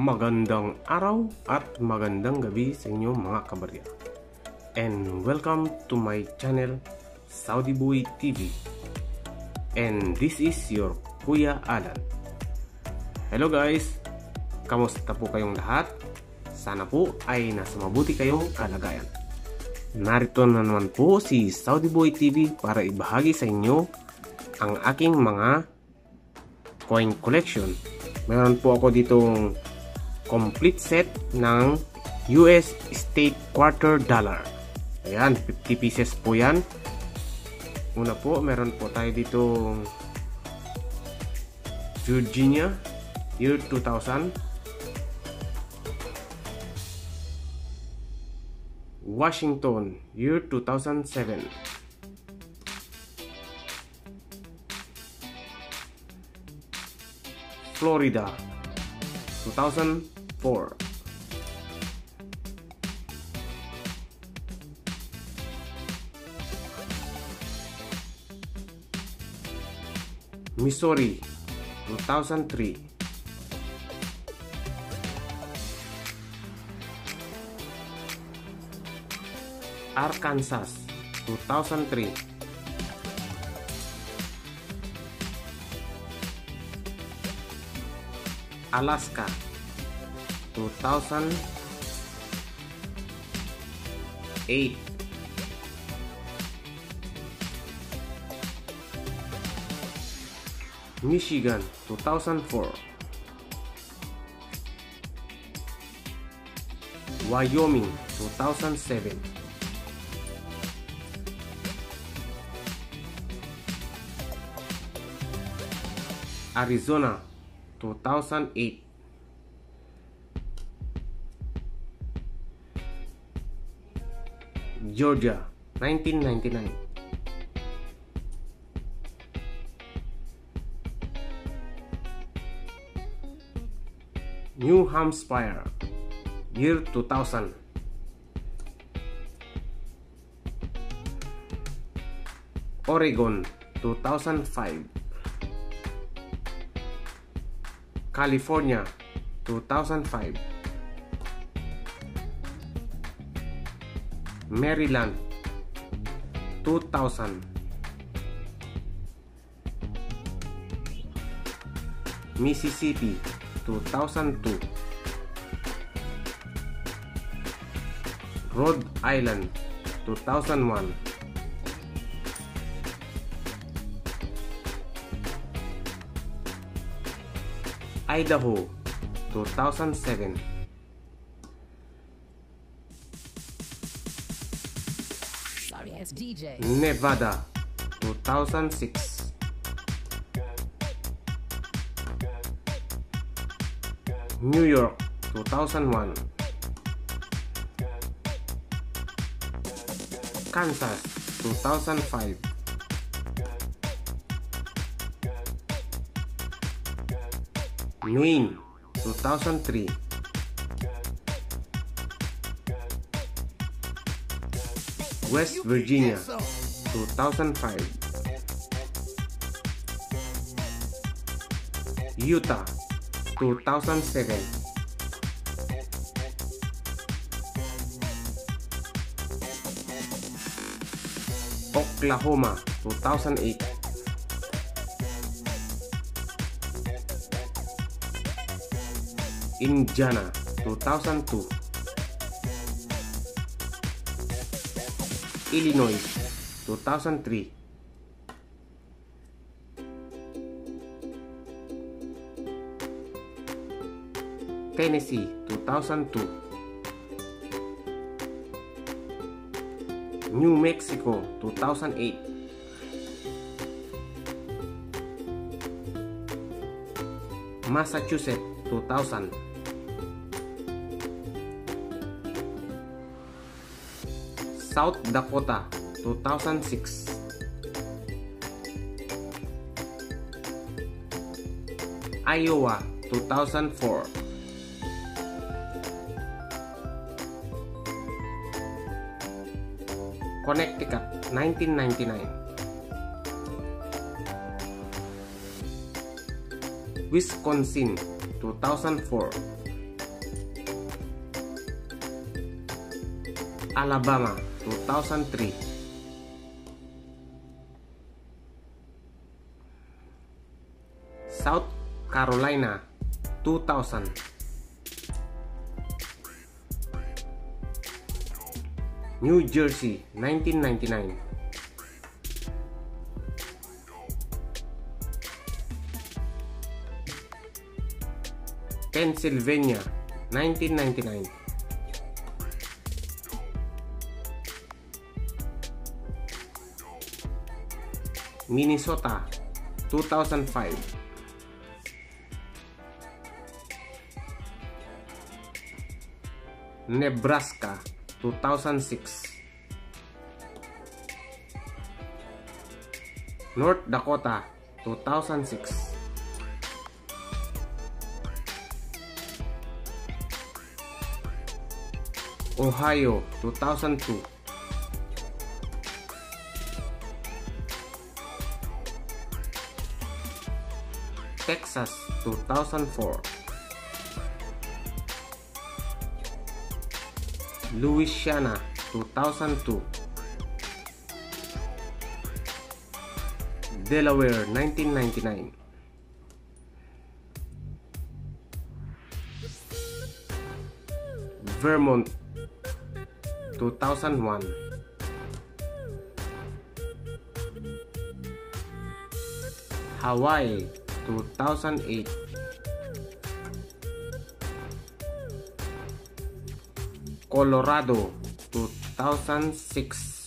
Magandang araw at magandang gabi sa inyo mga kabarya. And welcome to my channel, Saudi Boy TV. And this is your Kuya Alan. Hello guys, kamusta po kayong lahat? Sana po ay nasa mabuti kayong kalagayan. Narito na naman po si Saudi Boy TV para ibahagi sa inyo ang aking mga coin collection. Meron po ako ditong complete set ng US State Quarter Dollar. Ayan, 50 pieces po yan. Una po, meron po tayo dito Virginia, year 2000. Washington, year 2007. Florida, 2004. Missouri, 2003. Arkansas, 2003. Alaska, 2008. Michigan, 2004. Wyoming, 2007. Arizona, 2008. Georgia, 1999. New Hampshire, year 2000. Oregon, 2005. California, 2005. Maryland, 2000. Mississippi, 2002. Rhode Island, 2001. Idaho, 2007. Nevada, 2006. New York, 2001. Kansas, 2005. Maine, 2003. West Virginia, 2005. Utah, 2007. Oklahoma, 2008. Indiana, 2002. Illinois, 2003. Tennessee, 2002. New Mexico, 2008. Massachusetts, 2000. South Dakota, 2006. Iowa, 2004. Connecticut, 1999. Wisconsin, 2004. Alabama 2003. South Carolina 2000. New Jersey 1999. Pennsylvania 1999. Minnesota 2005. Nebraska 2006. North Dakota 2006. Ohio 2002. Texas 2004. Louisiana 2002. Delaware 1999. Vermont 2001. Hawaii 2008. Colorado 2006.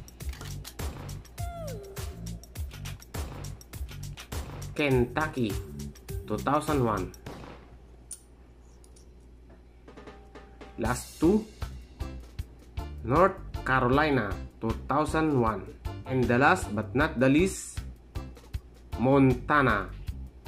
Kentucky 2001. Last two, North Carolina 2001. And the last but not the least, Montana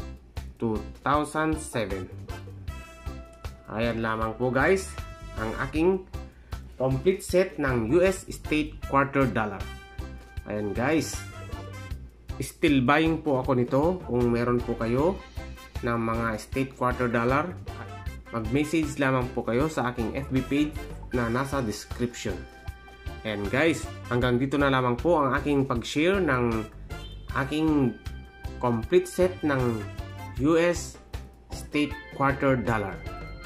2007. Ayan lamang po guys ang aking complete set ng US State Quarter Dollar. Ayan guys, still buying po ako nito. Kung meron po kayo ng mga State Quarter Dollar, mag-message lamang po kayo sa aking FB page na nasa description. And guys, hanggang dito na lamang po ang aking pag-share ng aking complete set ng US State Quarter Dollar.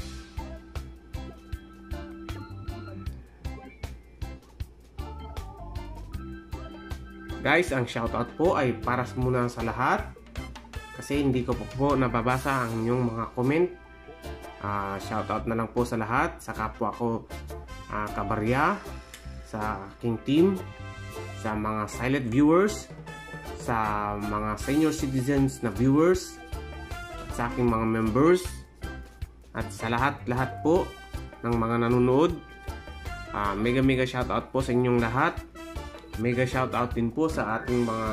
Guys, ang shoutout po ay para muna sa lahat kasi hindi ko po nababasa ang inyong mga comment. Shoutout na lang po sa lahat, sa kapwa ko kabarya, sa aking team, sa mga silent viewers, sa mga senior citizens na viewers, sa aking mga members, at sa lahat po ng mga nanonood. Mega shoutout po sa inyong lahat. Mega shoutout din po sa ating mga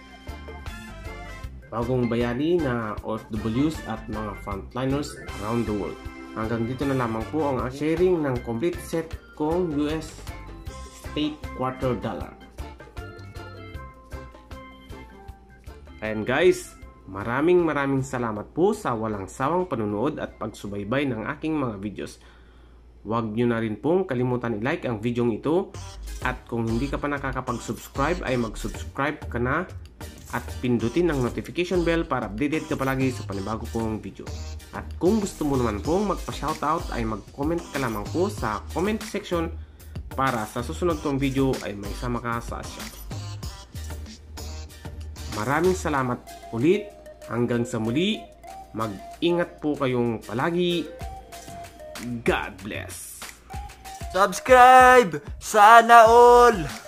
bagong bayani na OFWs at mga frontliners around the world. Hanggang dito na lamang po ang sharing ng complete set kong US State Quarter Dollar. And guys, maraming salamat po sa walang sawang panunood at pagsubaybay ng aking mga videos. Huwag nyo na rin pong kalimutan i-like ang video ito. At kung hindi ka pa nakakapag-subscribe ay mag-subscribe ka na at pindutin ang notification bell para updated ka palagi sa panibago kong video. At kung gusto mo naman pong magpa-shoutout ay mag-comment ka lamang po sa comment section para sa susunod kong video ay may sama ka sa shoutout. Maraming salamat ulit. Hanggang sa muli, mag-ingat po kayong palagi. God bless. Subscribe! Sana all!